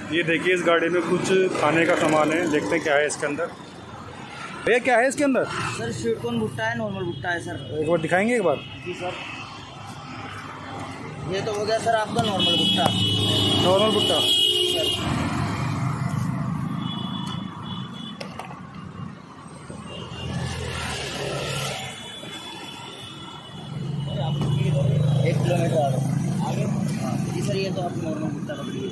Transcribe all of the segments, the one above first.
ये देखिए इस गाड़ी में कुछ खाने का सामान है, देखते हैं क्या है इसके अंदर। भैया क्या है इसके अंदर? सर स्वीट कॉर्न भुट्टा है, नॉर्मल भुट्टा है सर। एक बार दिखाएंगे एक बार? जी सर। ये तो हो गया सर आपका नॉर्मल भुट्टा। नॉर्मल भुट्टा सर 1 किलोमीटर आगे। जी सर, ये तो आप नॉर्मल भुट्टा पकड़िए।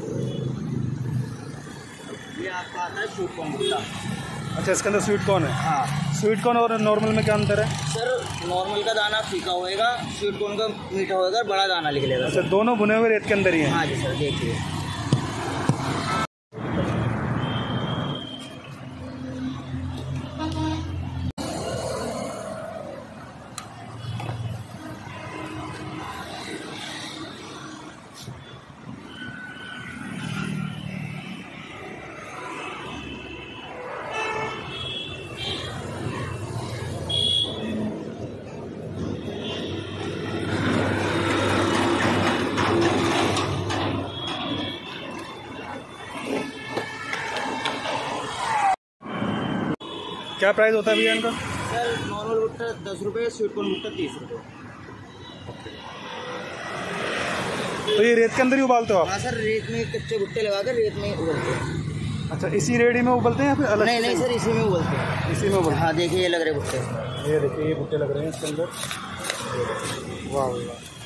ये आपका आता है स्वीट कॉर्न भुट्टा। अच्छा, इसके अंदर स्वीट कॉर्न है। हाँ। स्वीट कॉर्न और नॉर्मल में क्या अंतर है? सर नॉर्मल का दाना फीका होएगा, स्वीट कॉर्न का मीठा होएगा, बड़ा दाना निकलेगा। अच्छा, दोनों भुने हुए रेत के अंदर ही हैं? हाँ जी सर, देखिए। क्या प्राइस होता है भैया इनका? सर नॉर्मल भुट्टा 10 रुपये, स्वीट कॉर्न भुट्टा 30 रुपये। तो ये रेत के अंदर ही उबालते हो आप? हाँ सर, रेत में कच्चे भुट्टे लगा कर रेत में उबलते हैं। अच्छा, इसी रेडी में उबलते हैं या फिर अलग? नहीं नहीं सर, इसी में उबलते हैं। इसी में उबलते हैं। हाँ देखिए, ये लग रहे भुट्टे। ये देखिए, ये भुट्टे लग रहे हैं इसके अंदर। वाह वाह।